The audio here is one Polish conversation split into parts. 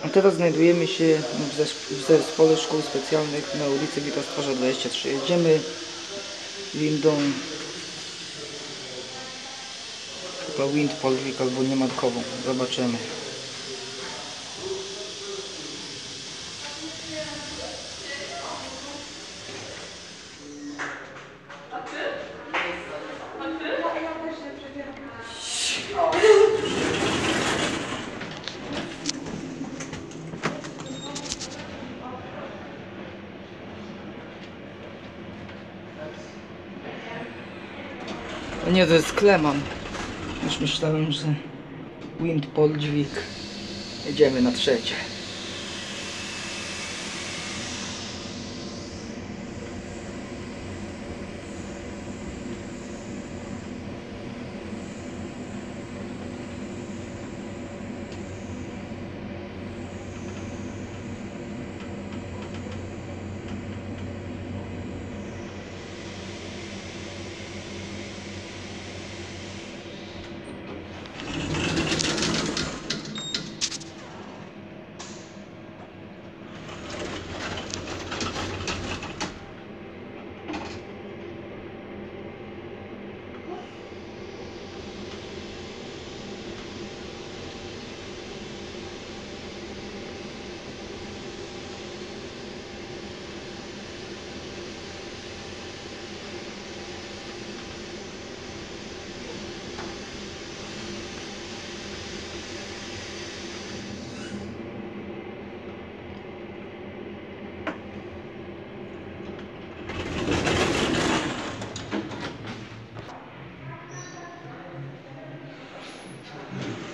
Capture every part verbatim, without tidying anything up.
A teraz znajdujemy się w, zesp w zespole szkół specjalnych na ulicy Wita Stwarza dwadzieścia trzy. Jedziemy windą chyba Wind Poldvik albo niemarkową. Zobaczymy. Nie, to jest Kleman. Już myślałem, że Wind Poldvik. Jedziemy na trzecie.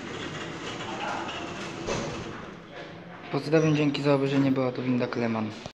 Pozdrawiam, dzięki za obejrzenie, była to winda Kleman.